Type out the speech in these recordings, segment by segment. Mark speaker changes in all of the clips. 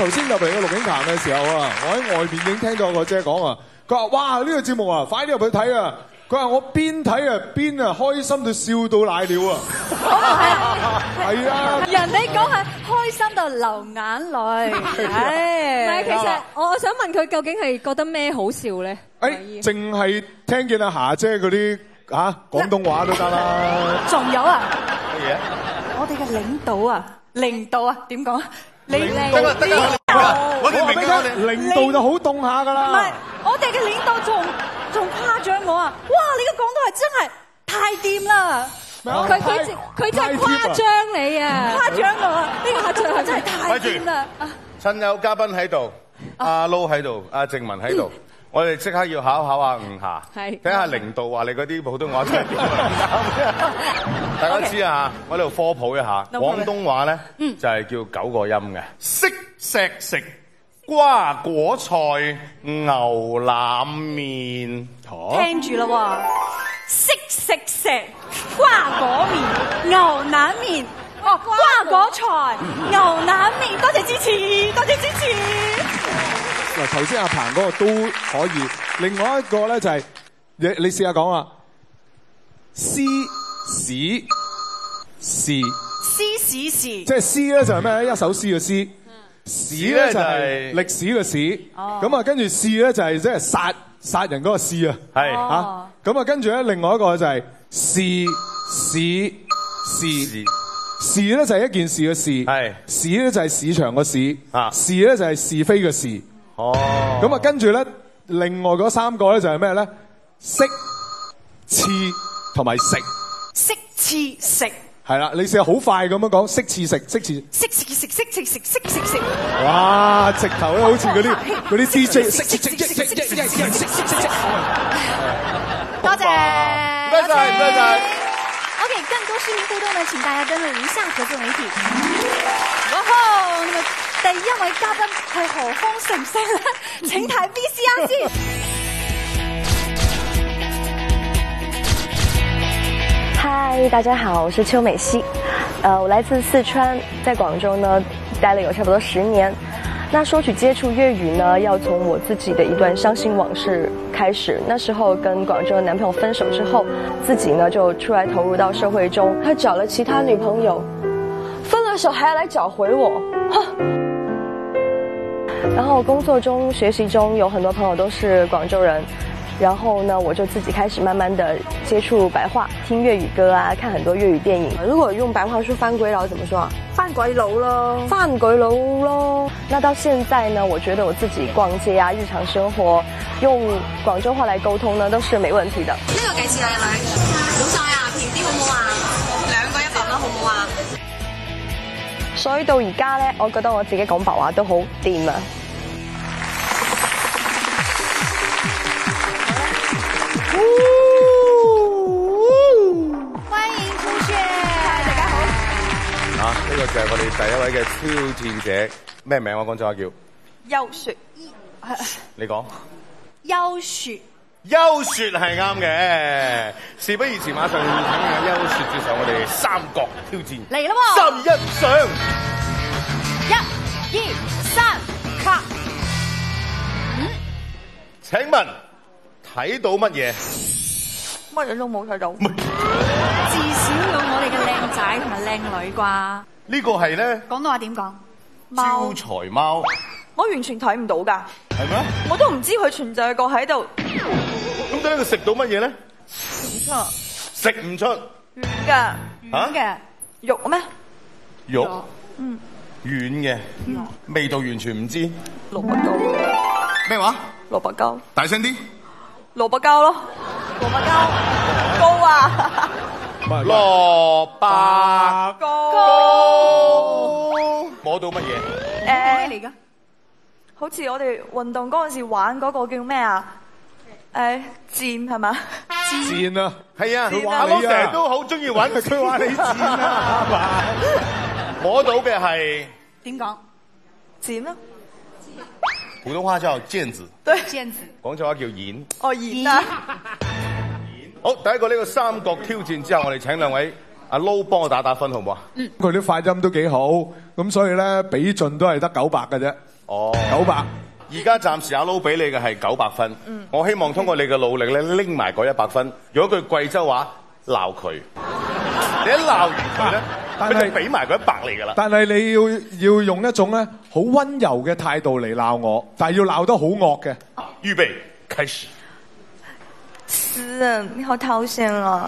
Speaker 1: 頭先入嚟個錄影棚嘅時候啊，我喺外邊已經聽到個姐講啊，佢話：哇呢個節目啊，快啲入去睇啊！佢話我邊睇啊邊啊開心到笑到瀨尿啊！係啊，
Speaker 2: 人哋講係開心到流眼淚。唔係，其實我想問佢究竟係覺得咩好笑咧？
Speaker 1: 誒，淨係聽見阿霞姐嗰啲廣東話都得啦。
Speaker 2: 仲有啊？
Speaker 3: 乜嘢？
Speaker 2: 我哋嘅領導啊，點講啊？
Speaker 3: 得我哋明啦，
Speaker 1: 領導就好凍下㗎啦。
Speaker 2: 唔係，我哋嘅領導仲誇獎我啊！哇，你嘅廣東話真係太掂啦！佢真係誇獎你啊！誇獎我啊！呢個誇獎真係太掂啦！
Speaker 3: 趁有嘉賓喺度，阿 Lo 喺度，阿靜文喺度，我哋即刻要考下吳霞，睇下領導話你嗰啲普通話真係點啊！大家知啊，我喺度科普一下，廣東話咧就係叫9個音嘅，識石食。瓜果菜、牛腩麵，
Speaker 2: 聽住啦喎！識食石、瓜果麵、牛腩麵，瓜果菜、牛腩麵，多謝支持，多謝支持。
Speaker 1: 嗱，頭先阿彭嗰個都可以，另外一個咧就係你試下講啊，詩史事，即係詩咧就係咩咧？一首詩嘅詩。史咧就係歷史嘅史，咁啊跟住事咧就係即係殺人嗰個事啊，係嚇，咁啊跟住咧另外一個就係事咧就係一件事嘅事，係市咧就係市場嘅市，事咧就係是非嘅事，哦，咁啊跟住咧另外嗰3個咧就係咩咧？識、刺同埋食，
Speaker 2: 識、刺、食。
Speaker 1: 係啦，你試下好快咁樣講，識刺食，識刺食。哇，直頭咧好似嗰啲 DJ，
Speaker 2: 多謝。OK， 更多視頻互動呢，請大家登錄以下合作媒體。哇吼，那麼第一位嘉賓係何方神聖咧？請睇 VCR 先。
Speaker 4: 嗨，大家好，我是邱美熙，我来自四川，在广州呢待了有差不多10年。那说起接触粤语呢，要从我自己的一段伤心往事开始。那时候跟广州的男朋友分手之后，自己呢就出来投入到社会中，他找了其他女朋友，分了手还要来找回我，然后工作中、学习中有很多朋友都是广州人。然後呢，我就自己開始慢慢的接觸白話，聽粵語歌啊，看很多粵語電影。如果用白話說翻鬼佬怎麼說啊？翻鬼佬咯，翻鬼佬咯。那到現在呢，我覺得我自己逛街啊，日常生活用廣州話來溝通呢，都是沒問題的。呢個幾錢啊，女？好晒啊，平啲好唔好啊？2個100蚊好唔好啊？所以到而家呢，我覺得我自己講白話都好掂啊。
Speaker 2: 歡迎朱雪，大家好。
Speaker 3: 呢個就係我哋第一位嘅挑戰者，咩名我廣州話叫？
Speaker 2: 優雪，
Speaker 3: 你講。
Speaker 2: 優雪。
Speaker 3: 優雪係啱嘅。事不宜遲，馬上請阿優雪接受我哋三角挑戰。
Speaker 2: 嚟啦喎
Speaker 3: ！3、2、1上。
Speaker 2: 1、2、3，卡。
Speaker 3: 請問睇到乜嘢？
Speaker 2: 乜嘢都冇睇到。至少有我哋嘅靚仔同埋靚女啩。
Speaker 3: 呢個係咧。
Speaker 2: 廣東話點講？
Speaker 3: 招財貓。
Speaker 5: 我完全睇唔到㗎。
Speaker 3: 係咩？
Speaker 5: 我都唔知佢存在過喺度。
Speaker 3: 咁等佢食到乜嘢咧？食唔出。
Speaker 5: 軟㗎。
Speaker 2: 軟嘅。
Speaker 5: 肉咩？
Speaker 3: 肉。嗯。軟嘅。味道完全唔知。
Speaker 5: 蘿蔔糕。
Speaker 3: 咩話？
Speaker 5: 蘿蔔糕。
Speaker 3: 大聲啲。
Speaker 5: 蘿蔔糕咯。蘿蔔糕。糕啊！
Speaker 3: 蘿蔔糕。摸到乜嘢？
Speaker 5: 咩嚟㗎？好似我哋運動嗰陣時玩嗰個叫咩啊？箭係嘛？
Speaker 1: 箭啊，
Speaker 3: 係啊，阿佬成日都好中意玩佢話你箭啊，係嘛？摸到嘅係
Speaker 2: 點講？
Speaker 5: 箭咯。
Speaker 3: 普通話叫毽子，
Speaker 5: 對，
Speaker 2: 毽子。
Speaker 3: 廣州話叫演。
Speaker 5: 哦，演啊！
Speaker 3: 好，第一個呢個三角挑戰之後，我哋請兩位阿 Low 幫我打分好唔好啊？
Speaker 1: 佢啲發音都幾好，咁所以咧比盡都係得900嘅啫。哦，900。
Speaker 3: 而家暫時阿 Low 俾你嘅係900分。我希望通過你嘅努力咧，拎埋嗰100分。用一句貴州話鬧佢，你一鬧完佢咧，佢就俾埋嗰100你㗎啦。但係
Speaker 1: 你要用一種咧好温柔嘅態度嚟鬧我，但係要鬧得好惡嘅。
Speaker 3: 預備開始。
Speaker 5: 詩人，你好討厭啊！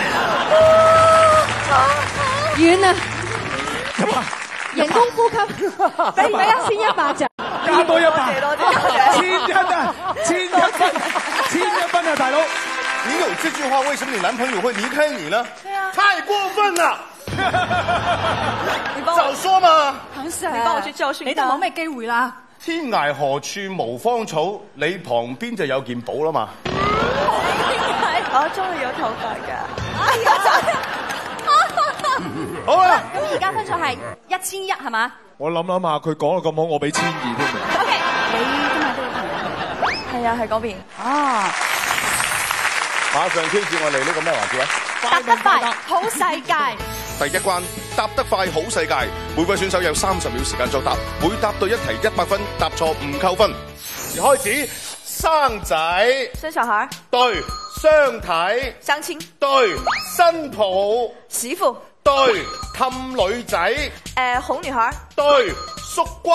Speaker 2: 遠啊！人工呼吸，俾1100咋？
Speaker 1: 加多100，
Speaker 5: 多謝
Speaker 1: 1100啊，1100分啊，大佬！
Speaker 3: 你有這句話，為什麼你男朋友會離開你呢？
Speaker 5: 對啊，
Speaker 3: 太過分了！
Speaker 5: 你
Speaker 3: 早說嘛！
Speaker 5: 彭 Sir，你幫我去教訓他，
Speaker 2: 你都冇咩機會啦。
Speaker 3: 天涯何處無芳草，你旁邊就有件寶啦嘛。
Speaker 5: 我終於有頭髮㗎。哎呀！
Speaker 3: 好啦，
Speaker 2: 咁而家分數係1100係嘛？
Speaker 1: 我諗下，佢講到咁好，我俾1200添。
Speaker 2: OK， 你今日都有朋友？
Speaker 5: 係啊，喺嗰邊。
Speaker 2: 啊！
Speaker 3: 馬上挑戰我哋呢個咩環節啊？
Speaker 2: 答得快，好世界。
Speaker 3: 第一關答得快好世界，每位選手有30秒時間作答，每答對一題100分，答錯唔扣分。開始，生仔，
Speaker 5: 生小孩，
Speaker 3: 對，相睇，
Speaker 5: 相親，
Speaker 3: 對，新抱，
Speaker 5: 媳婦，
Speaker 3: 對，氹女仔，
Speaker 5: 哄女孩，
Speaker 3: 對，縮骨，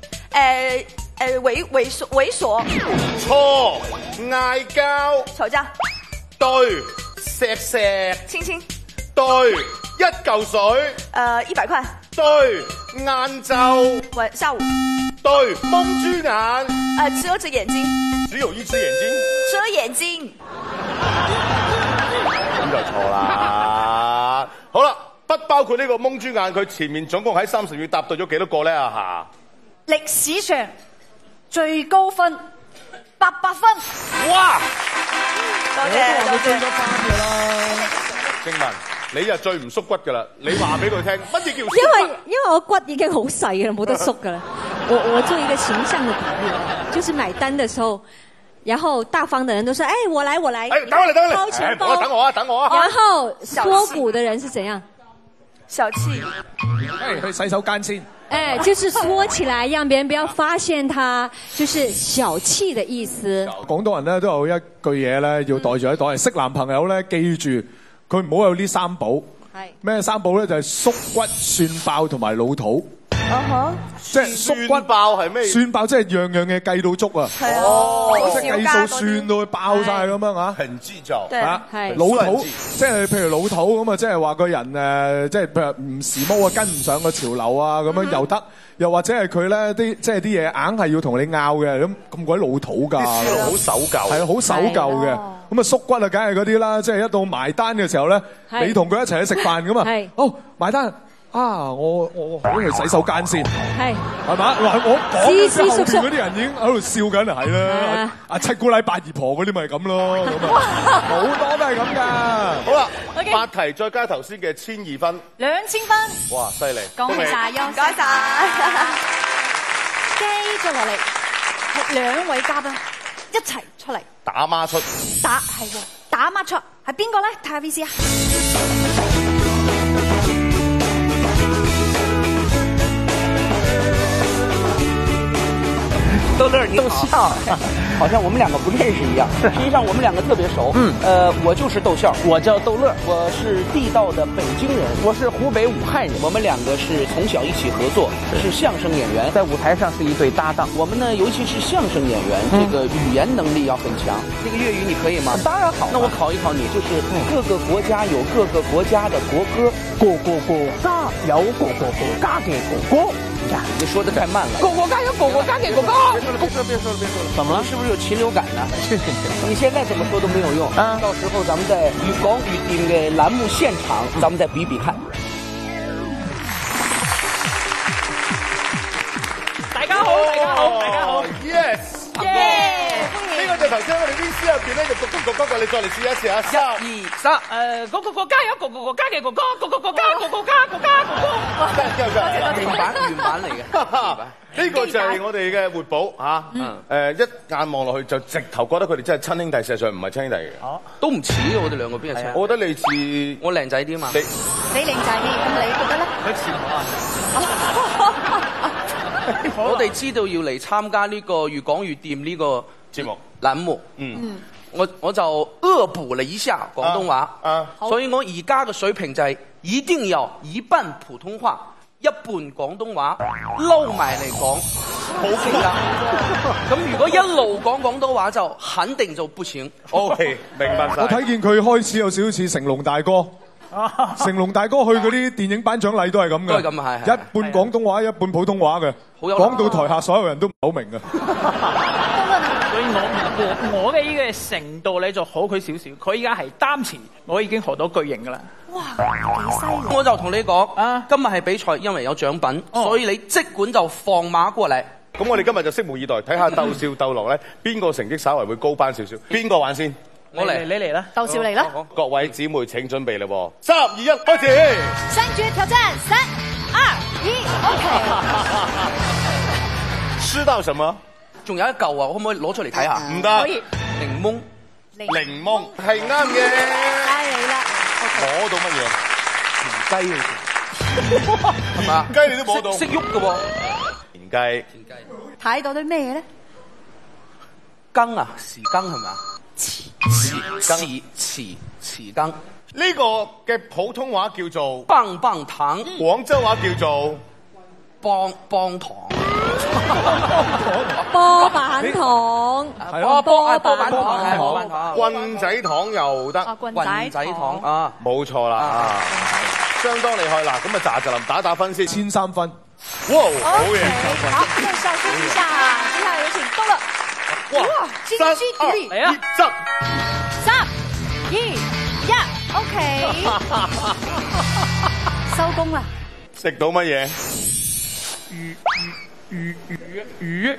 Speaker 5: 猥瑣，
Speaker 3: 錯，嗌交，
Speaker 5: 吵架，
Speaker 3: 對，錫錫，
Speaker 5: 親親，
Speaker 3: 對，一嚿水
Speaker 5: ，100塊，
Speaker 3: 對，晏晝，
Speaker 5: 下午，
Speaker 3: 對，蒙豬眼，
Speaker 5: 遮着眼睛，
Speaker 3: 只有一隻眼睛，
Speaker 5: 遮眼睛，
Speaker 3: 咁就錯啦。好啦，不包括呢個蒙豬眼，佢前面總共喺30秒答對咗幾多個咧啊？
Speaker 2: 歷史上最高分800分。
Speaker 3: 哇！
Speaker 5: 多謝多謝。
Speaker 3: 靜文，你就最唔縮骨噶啦，你話俾佢聽乜嘢叫縮骨？
Speaker 2: 因為我骨已經好細嘅啦，冇得縮噶啦。我做一個形象的比喻，就是買單的時候，然後大方的人都說：哎，我來。
Speaker 3: 哎，等我嚟。
Speaker 2: 掏錢包。
Speaker 3: 等我啊。
Speaker 2: 然後縮骨的人是怎樣？
Speaker 5: 小氣。
Speaker 1: 去洗手間先。
Speaker 2: 就是縮起來，讓別人不要發現他，就是小氣的意思。
Speaker 1: 廣東人咧都有一句嘢咧要袋住喺袋，識男朋友咧記住佢唔好有呢3寶。係咩3寶咧？就係縮骨、蒜爆同埋老土。即係縮骨
Speaker 3: 爆係咩？
Speaker 1: 蒜爆即係樣樣嘢計到足啊！
Speaker 5: 係啊，
Speaker 1: 即係計數算到佢爆晒咁樣啊！
Speaker 3: 很計較。
Speaker 1: 係老土，即係譬如老土咁啊，即係話個人即係譬如唔時髦啊，跟唔上個潮流啊，咁樣又得。又或者係佢咧啲即係啲嘢硬係要同你拗嘅，咁鬼老土㗎。啲思路好守舊。係啊，好守舊嘅。咁啊縮骨啊，梗係嗰啲啦，即係一到埋單嘅時候咧，你同佢一齊去食飯咁啊。好埋單。啊！我去洗手間先，係嘛？嗱，我講嘅時候後邊嗰啲人已經喺度笑緊，係啦。阿七姑奶八姨婆嗰啲咪咁咯，咁啊好多都係咁噶。
Speaker 3: 好啦，8題再加頭先嘅1200分
Speaker 2: ，2000分。
Speaker 3: 哇，犀利！
Speaker 2: 恭喜晒，唔該晒。繼續落嚟係2位嘉賓一齊出嚟
Speaker 3: 打孖出，
Speaker 2: 打孖出係邊個咧？睇下 VC 啊！
Speaker 6: 豆樂你好，好像我們兩個不認識一樣，實際上我們兩個特別熟。我就是逗笑，我叫豆樂，我是地道的北京人，我是湖北武漢人。我們兩個是從小一起合作，是相聲演員，在舞台上是一對搭檔。我們呢，尤其是相聲演員，這個語言能力要很強。這個粵語你可以嗎？當然好。那我考一考你，就是各個國家有各個國家的國歌，各個國家有各個國家嘅國歌。呀，你說的太慢了。各個國家有各個國家嘅國歌。別說了，怎麼了？是不是有禽流感呢？你現在怎麼說都沒有用啊！到時候咱們在粵港粵電嘅欄目現場，咱們再比比看。
Speaker 7: 大家好
Speaker 3: ，Yes， 呢個就頭先我哋 VC 入邊咧就各個，你再嚟試一試啊！1、2、3，
Speaker 7: 各個國家有各個國家嘅國歌，各個國家。
Speaker 3: 原版嚟嘅。 呢個就係我哋嘅活寶嚇，一眼望落去就直頭覺得佢哋真係親兄弟，事實上唔係親兄弟嘅。
Speaker 6: 都唔似嘅，我哋兩個邊係親？
Speaker 3: 我覺得你似
Speaker 6: 我靚仔啲嘛。
Speaker 2: 你靚仔啲，咁你覺得咧？
Speaker 7: 佢似我
Speaker 6: 我哋知道要嚟參加呢個越講越掂呢個
Speaker 3: 節目
Speaker 6: 欄目，我就惡補了一下廣東話，所以我而家嘅水平就係一定要一半普通話，一半廣東話撈埋嚟講，好勁啊！咁如果一路講廣東話就肯定就不行。
Speaker 3: OK， 明白晒。
Speaker 1: 我睇見佢開始有少少似成龍大哥。成龍大哥去嗰啲電影頒獎禮都係咁嘅，
Speaker 6: 都係咁啊，係
Speaker 1: 一半廣東話，一半普通話嘅，講到台下所有人都唔好明嘅。
Speaker 7: 所以我嘅呢個程度咧就好佢少少，佢依家係單詞，我已經學到巨型噶啦。
Speaker 2: 哇，幾犀利！
Speaker 6: 我就同你講，今日係比賽，因為有獎品，所以你即管就放馬過嚟。
Speaker 3: 咁我哋今日就拭目以待，睇下鬥笑鬥樂咧，邊個成績稍為會高班少少，邊個玩先？
Speaker 7: 我嚟，你嚟啦，
Speaker 2: 鬥笑嚟啦！
Speaker 3: 各位姊妹請準備啦，3、2、1，開始！
Speaker 2: 三局挑戰，3、2、1，OK。
Speaker 3: 吃到什麼？
Speaker 6: 仲有一嚿啊，我可唔可以攞出嚟睇下？
Speaker 3: 唔得。
Speaker 2: 可以。
Speaker 6: 檸檬。
Speaker 3: 檸檬係啱嘅。
Speaker 2: 唉你啦。
Speaker 3: 攞到乜嘢？
Speaker 6: 田雞啊！係嘛？
Speaker 3: 田雞你都摸到。
Speaker 6: 識喐嘅喎。
Speaker 3: 田雞。
Speaker 2: 睇到啲咩咧？
Speaker 6: 羹啊，匙羹係咪啊？匙羹。
Speaker 3: 呢個嘅普通話叫做
Speaker 6: 棒棒糖，
Speaker 3: 廣州話叫做
Speaker 6: 棒棒糖。
Speaker 2: 波板糖。
Speaker 6: 係咯，波板糖。
Speaker 3: 棍仔糖又得。
Speaker 2: 棍仔糖
Speaker 6: 啊，
Speaker 3: 冇錯啦，相當厲害啦。咁啊，咋林打分先，1003分。哇，好嘢！
Speaker 2: 好，再稍休一下，接下來有請到了。哇！金雞獨立，
Speaker 7: 嚟啊
Speaker 2: ！3、2、1，OK。收工啦！
Speaker 3: 食到乜嘢？
Speaker 7: 魚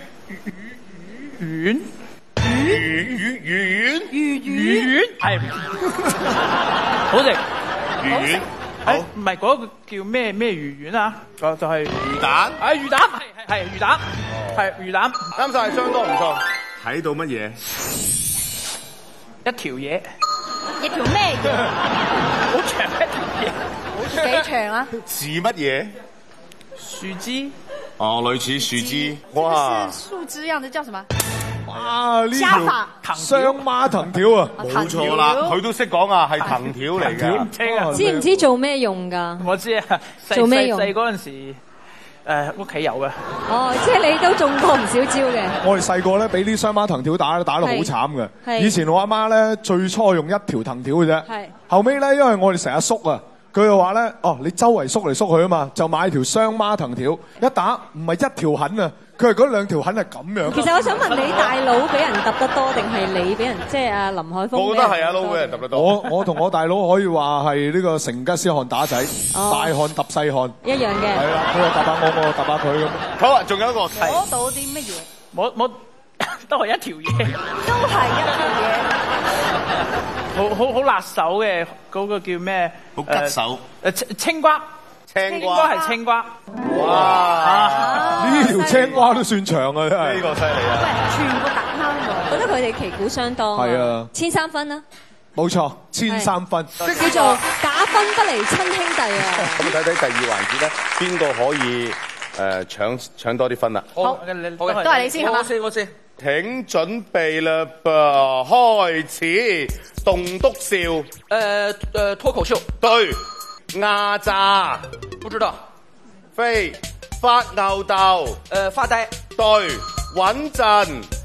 Speaker 7: 丸，係好食。
Speaker 3: 魚丸，
Speaker 7: 好唔係嗰個叫咩魚丸啊？就係
Speaker 3: 魚蛋。
Speaker 7: 魚蛋係魚蛋，係魚蛋。
Speaker 3: 啱晒，相當唔錯。睇到乜嘢？
Speaker 7: 一條嘢，
Speaker 2: 一條咩嘢？
Speaker 7: 好長一條嘢，
Speaker 2: 幾長啊？
Speaker 3: 似乜嘢？
Speaker 7: 樹枝。
Speaker 3: 哦，類似樹枝。哇！
Speaker 2: 是樹枝樣的叫什麼？
Speaker 1: 哇！呢條雙孖藤條啊，
Speaker 3: 冇錯啦，佢都識講啊，係藤條嚟嘅。
Speaker 8: 知唔知做咩用㗎？
Speaker 7: 我知啊，
Speaker 8: 做咩用？
Speaker 7: 細嗰陣時。屋企有嘅。
Speaker 8: 哦，即係你都中過唔少招嘅。
Speaker 1: 我哋細個咧，俾啲雙孖藤條打到好慘嘅。以前我阿媽咧，最初用一條藤條嘅啫。後尾咧，因為我哋成日縮啊，佢就話咧，哦，你周圍縮嚟縮去啊嘛，就買條雙孖藤條，一打唔係一條痕啊，佢係嗰兩條痕係咁樣。
Speaker 8: 其實我想問你，大佬俾人揼得多，定係你俾人即係阿林海峰？
Speaker 3: 我覺得係阿撈俾人揼得多。
Speaker 1: 我同我大佬可以話係呢個成吉思汗打仔，大汗揼細汗。
Speaker 8: 一樣嘅。係
Speaker 1: 啦，佢又揼下我又揼下佢咁。
Speaker 3: 好啊，仲有一個
Speaker 2: 攞到啲乜嘢？
Speaker 7: 我都係一條嘢。
Speaker 2: 都係一條嘢。
Speaker 7: 好辣手嘅嗰個叫咩？
Speaker 3: 好吉手。
Speaker 7: 青瓜。
Speaker 3: 青瓜
Speaker 7: 係青瓜。
Speaker 3: 哇！
Speaker 1: 呢條青瓜都算長啊，真係。
Speaker 3: 呢個犀利啊！
Speaker 2: 喂，全部答啱喎。
Speaker 8: 覺得佢哋旗鼓相當。
Speaker 1: 係啊。
Speaker 8: 1003分啦。
Speaker 1: 冇錯，1003分。
Speaker 8: 叫做打分不離親兄弟啊！
Speaker 3: 咁睇睇第二環節咧，邊個可以搶多啲分啊？
Speaker 2: 好，都係你先係嘛？
Speaker 6: 我先。
Speaker 3: 請準備啦噃，開始棟篤笑。
Speaker 6: 脫口秀。
Speaker 3: 對。壓榨。
Speaker 6: 不知道。
Speaker 3: 飛。發吽哣。
Speaker 6: 發呆。
Speaker 3: 對。穩陣。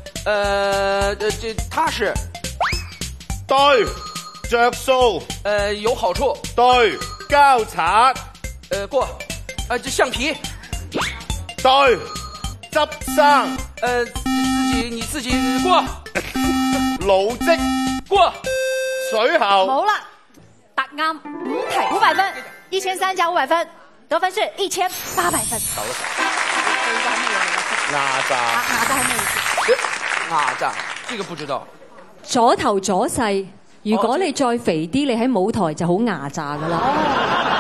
Speaker 6: 踏實。
Speaker 3: 對。着數。
Speaker 6: 有好處。
Speaker 3: 對。交叉。
Speaker 6: 過。橡皮。
Speaker 3: 對。執生。
Speaker 6: 你自己過。
Speaker 3: 勞績。
Speaker 6: 過。
Speaker 3: 水喉。
Speaker 2: 好啦，答啱5題500分，1003加500分，得分是1800分。
Speaker 3: 好啦。壓榨。
Speaker 2: 壓榨係咩意思？
Speaker 6: 壓榨，呢個不知道。
Speaker 8: 左頭左勢，如果你再肥啲，你喺舞台就好壓榨噶啦。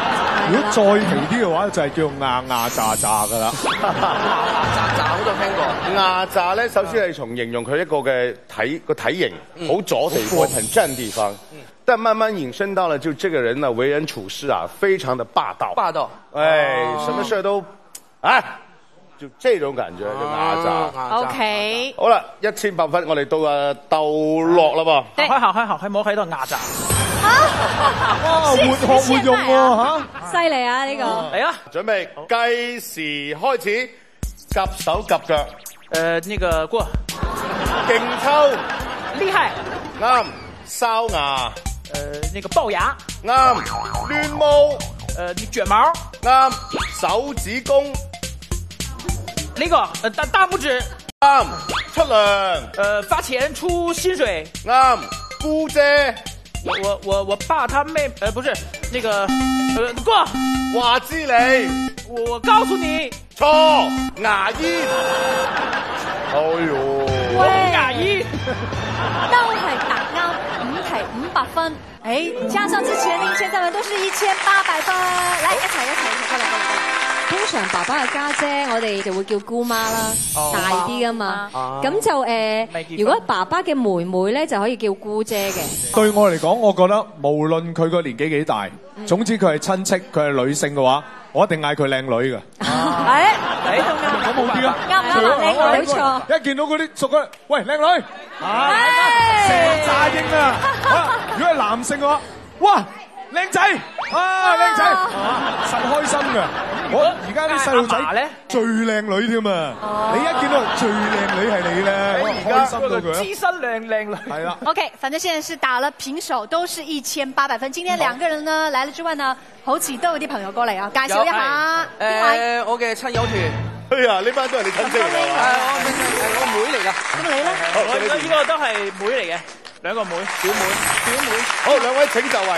Speaker 1: 如果再肥啲嘅話，就係叫牙牙炸炸噶啦。
Speaker 6: 牙炸我都聽過。
Speaker 3: 牙炸咧，首先係從形容佢一個嘅體型好左地方，很正地方。但慢慢引申到了，就這個人呢，為人處事啊，非常的霸道。
Speaker 6: 霸道。
Speaker 3: 哎，什麼事都啊，就這種感覺就牙炸。
Speaker 2: OK。
Speaker 3: 好啦，1800分，我哋到竇樂啦噃。
Speaker 7: 開行，唔好喺度牙炸。
Speaker 1: 哇，活學活用喎
Speaker 2: 嚇！犀利啊呢個。
Speaker 3: 嚟啊！準備計時開始，夾手夾腳。
Speaker 7: 那個過。
Speaker 3: 勁抽。
Speaker 7: 厲害。
Speaker 3: 啱。哨牙。
Speaker 7: 那個龅牙。
Speaker 3: 啱。亂毛。
Speaker 7: 捲毛。
Speaker 3: 啱。手指公。
Speaker 7: 那個大拇指。
Speaker 3: 啱。出糧。
Speaker 7: 發錢出薪水。
Speaker 3: 啱。姑姐。
Speaker 7: 我爸他妹不是那個過。
Speaker 3: 話知你。
Speaker 7: 我告訴你。
Speaker 3: 錯。牙醫。哎呦。
Speaker 7: 牙醫。
Speaker 2: 都係答啱，5題500分。誒，加上之前的1300分都是1800分。來一齊過嚟。
Speaker 8: 通常爸爸嘅家姐，我哋就會叫姑媽啦，大啲噶嘛。咁就如果爸爸嘅妹妹咧，就可以叫姑姐嘅。
Speaker 1: 對我嚟講，我覺得無論佢個年紀幾大，總之佢係親戚，佢係女性嘅話，我一定嗌佢靚女嘅。咁好啲啊？
Speaker 2: 啱唔啱啊？靚女錯。
Speaker 1: 一見到嗰啲熟嘅，喂，靚女，成扎英啊！如果係男性嘅話，哇！靚仔啊，靚仔，實開心㗎。我而家啲細路仔咧最靚女添啊！你一見到最靚女係你咧，我開心到佢。
Speaker 7: 資深靚女。
Speaker 1: 係啦。
Speaker 2: OK， 反正現在是打了平手，都是1800分。今天兩個人呢來了之外呢，好似都有啲朋友過嚟啊，介紹一下。
Speaker 6: 我嘅親友團。
Speaker 3: 哎呀，呢班都係你親戚嚟㗎。
Speaker 6: 我妹嚟㗎。
Speaker 2: 咁你咧？
Speaker 7: 我呢個都係妹嚟嘅，兩個妹，表妹。
Speaker 3: 好，兩位請就位。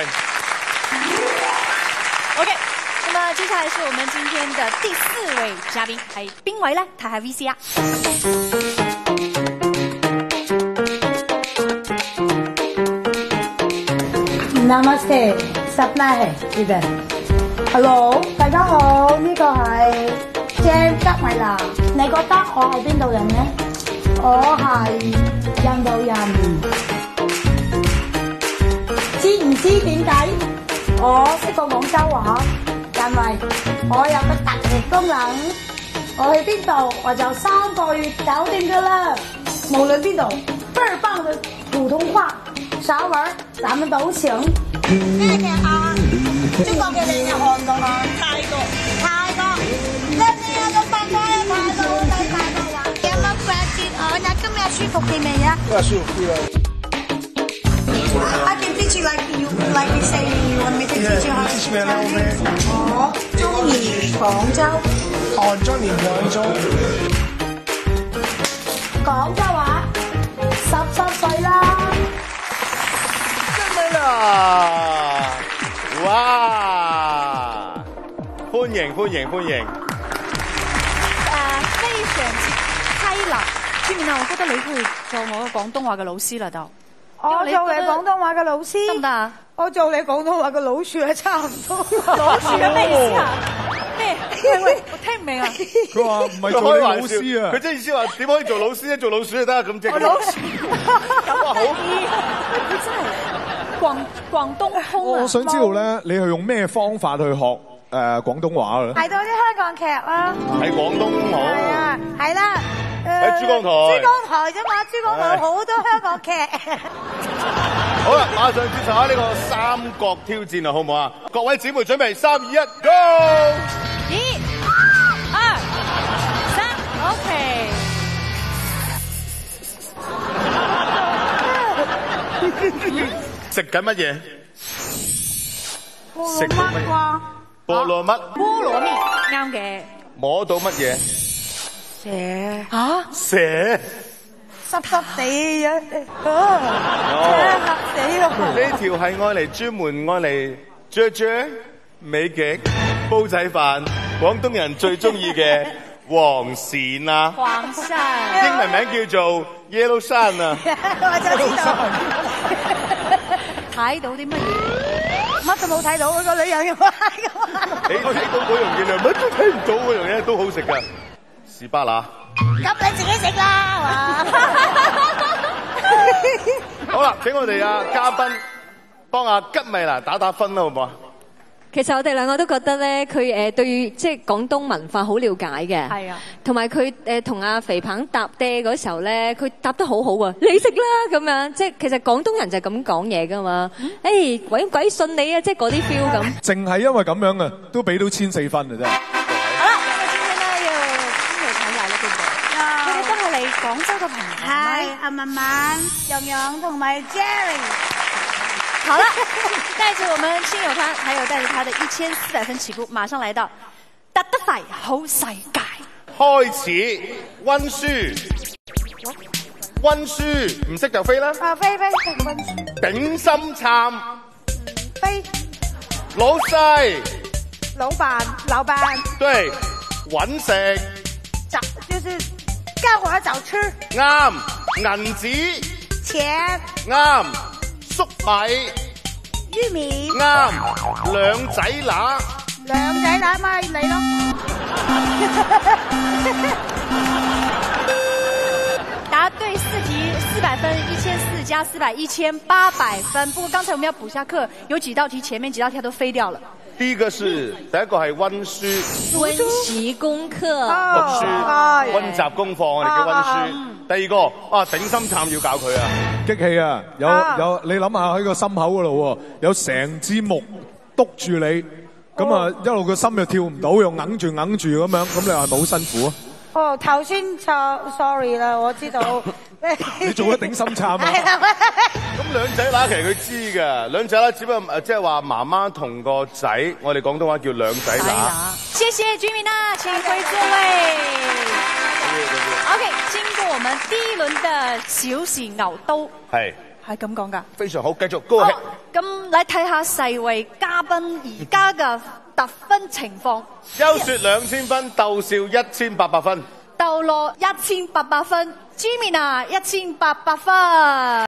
Speaker 2: OK， 那麼接下來是我們今天的第4位嘉賓，係邊位呢？睇下 VCR。
Speaker 9: Namaste， Sapna 係呢邊。Hello， 大家好，呢個係 Jam 吉米娜。你覺得我係邊度人呢？我係印度人。知唔知點解？我識講廣州話，因為我有個特異功能，我去邊度我就3個月搞掂㗎啦。無論邊度，倍兒棒的普通話，啥玩意咱們都行。咩劇啊？中國嘅定係韓國啊？泰國。叻啊！都翻開啊！泰國好睇泰國話。有冇掛住我呀？今日舒服啲未啊？今日舒服啲啦。I can teach you like you say you want me to teach you how to speak Chinese. 我中意廣州。我中意廣州。廣州話13歲啦。
Speaker 3: 真啦！哇！歡迎。
Speaker 2: 非常之開朗。朱面啊，我覺得你可以做我嘅廣東話嘅老師啦，都。
Speaker 9: 我做你廣東話嘅老師
Speaker 2: 得唔得啊？
Speaker 9: 我做你廣東話嘅老鼠係差唔多。
Speaker 2: 老鼠嘅咩意思啊？咩？喂，我聽唔明啊！
Speaker 1: 佢話唔係做你老師啊！
Speaker 3: 佢即係意思話點可以做老師咧？做老鼠就得啊！咁即係。
Speaker 2: 老鼠咁話好啲。佢真係廣東腔啊！
Speaker 1: 我想知道咧，你係用咩方法去學廣東話嘅咧？
Speaker 9: 睇到啲香港劇啦。
Speaker 3: 喺廣東好。
Speaker 9: 係啊，係啦。
Speaker 3: 喺珠江台
Speaker 9: 啫嘛，珠江台好多香港劇。
Speaker 3: 好啦，馬上接受下呢個三角挑戰啊，好唔好啊？各位姊妹準備3、2、1 ，Go！
Speaker 2: 1、2、3 ，OK。
Speaker 3: 食緊乜嘢？
Speaker 9: 食乜啩？
Speaker 3: 菠蘿乜？
Speaker 2: 菠蘿蜜，啱嘅。
Speaker 3: 摸到乜嘢？
Speaker 9: 蛇
Speaker 3: 蛇
Speaker 9: 濕濕地啊！嚇死我！
Speaker 3: 呢條係愛嚟專門愛嚟啫美極煲仔飯，廣東人最中意嘅黃鱔啊！
Speaker 2: 黃鱔
Speaker 3: 英文名叫做 Yellow Sun 啊！
Speaker 9: 我就知道
Speaker 2: 睇到啲乜嘢？
Speaker 9: 乜都冇睇到，個女人咁啊！
Speaker 3: 你睇到嗰樣嘢，乜都睇唔到嗰樣嘢都好食㗎。士巴拿，
Speaker 9: 咁你自己食啦，係嘛？
Speaker 3: 好啦，請我哋嘉賓幫阿吉米娜打分啦，好唔好啊？
Speaker 8: 其實我哋兩個都覺得咧，佢對即係廣東文化好了解嘅，係啊，同埋佢同阿肥鵬搭爹嗰時候咧，佢搭得好好喎，你食啦咁樣，即係其實廣東人就係咁講嘢噶嘛，誒鬼信你啊，即係嗰啲 feel 咁。
Speaker 1: 淨係因為咁樣啊，都俾到1400分啊真係。
Speaker 2: 好啦，今日今天咧要邊度睇嚟咧？邊度？佢哋都係嚟廣州嘅朋友。
Speaker 9: 係阿文文、洋洋同埋 Jerry。
Speaker 2: 好了，帶着我們親友團，還有帶着他的1400分起步，馬上來到特得快好世界。
Speaker 3: 開始溫書，溫書唔識就飛啦。
Speaker 9: 飛溫書。
Speaker 3: 頂心杉，
Speaker 9: 飛。
Speaker 3: 老細。
Speaker 9: 老闆。
Speaker 3: 對，搵食。
Speaker 9: 就是幹活找吃。
Speaker 3: 啱，銀紙。
Speaker 9: 錢。
Speaker 3: 啱。粟米、
Speaker 9: 玉米
Speaker 3: 啱，兩仔乸咪你咯。
Speaker 2: 答對4題，400分，1400加400，1800分。不過剛才我們要補下課，有幾道題前面幾道題都飛掉了。
Speaker 3: 第一個係溫書，
Speaker 8: 溫習功課，
Speaker 3: 讀書，溫習功課，我哋叫溫書。第二個頂心杉要教佢啊，
Speaker 1: 激氣啊！有你諗下喺個心口嗰度喎，有成支木篤住你，咁啊一路個心又跳唔到，又硬住咁樣，咁你話係咪好辛苦啊？
Speaker 9: 哦，頭先sorry 啦，我知道。
Speaker 1: 你做咗頂心杉啊？
Speaker 3: 咁兩仔乸其實佢知㗎，兩仔乸只不過即係話媽媽同個仔，我哋廣東話叫兩仔乸。
Speaker 2: 謝謝居民啊，請回座位。OK， 經過我們第一輪的小試牛刀，係咁講㗎。非常好，繼續高興。咁嚟睇下世衛嘉賓而家嘅得分情況。
Speaker 3: 優説2000分，逗笑1800分，
Speaker 2: 逗樂1800分，居民啊1800分。